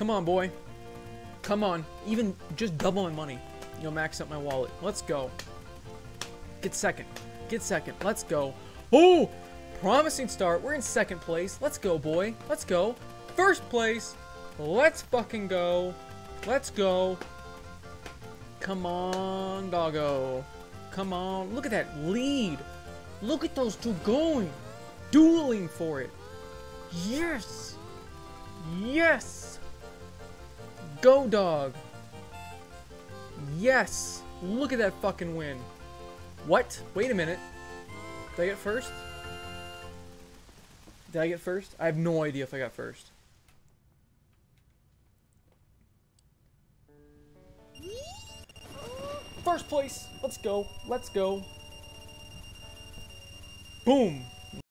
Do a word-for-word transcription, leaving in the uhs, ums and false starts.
Come on, boy. Come on. Even just double my money. You'll max up my wallet. Let's go. Get second. Get second. Let's go. Oh! Promising start. We're in second place. Let's go, boy. Let's go. First place. Let's fucking go. Let's go. Come on, doggo. Come on. Look at that lead. Look at those two going. Dueling for it. Yes. Yes. Go, dog. Yes. Look at that fucking win. What? Wait a minute. Did I get first? Did I get first? I have no idea if I got first. First place. Let's go. Let's go. Boom.